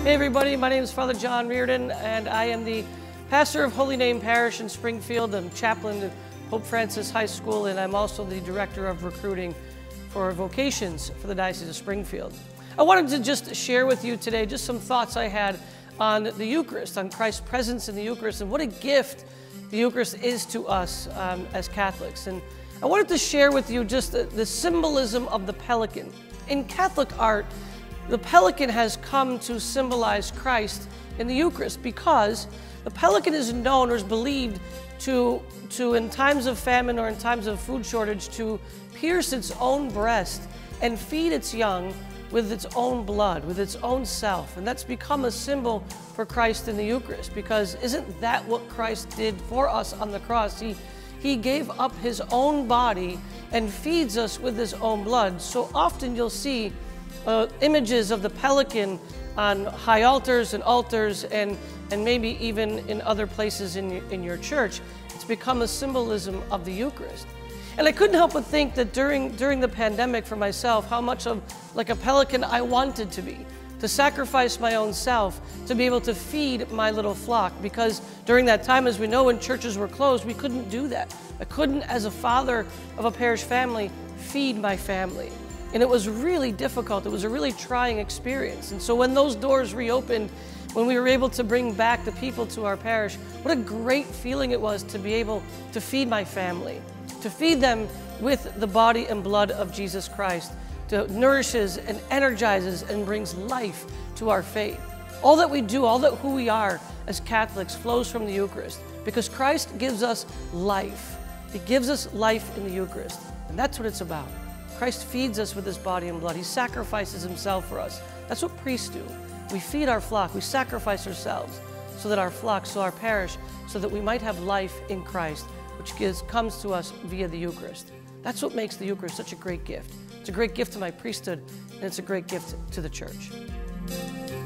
Hey everybody, my name is Father John Reardon, and I am the pastor of Holy Name Parish in Springfield. I'm chaplain to Pope Francis High School, and I'm also the director of recruiting for vocations for the Diocese of Springfield. I wanted to just share with you today just some thoughts I had on the Eucharist, on Christ's presence in the Eucharist, and what a gift the Eucharist is to us as Catholics. And I wanted to share with you just the symbolism of the pelican. In Catholic art, the pelican has come to symbolize Christ in the Eucharist because the pelican is known or is believed to in times of famine or in times of food shortage, to pierce its own breast and feed its young with its own blood, with its own self. And that's become a symbol for Christ in the Eucharist, because isn't that what Christ did for us on the cross? He gave up his own body and feeds us with his own blood. So often you'll see images of the pelican on high altars and maybe even in other places in your church. It's become a symbolism of the Eucharist. And I couldn't help but think that during the pandemic for myself, how much of like a pelican I wanted to be, to sacrifice my own self, to be able to feed my little flock. Because during that time, as we know, when churches were closed, we couldn't do that. I couldn't, as a father of a parish family, feed my family. And it was really difficult. It was a really trying experience. And so when those doors reopened, when we were able to bring back the people to our parish, what a great feeling it was to be able to feed my family, to feed them with the body and blood of Jesus Christ, that nourishes and energizes and brings life to our faith. All that we do, all that who we are as Catholics flows from the Eucharist, because Christ gives us life. He gives us life in the Eucharist, and that's what it's about. Christ feeds us with his body and blood. He sacrifices himself for us. That's what priests do. We feed our flock. We sacrifice ourselves so that our flock, so our parish, so that we might have life in Christ, which comes to us via the Eucharist. That's what makes the Eucharist such a great gift. It's a great gift to my priesthood, and it's a great gift to the church.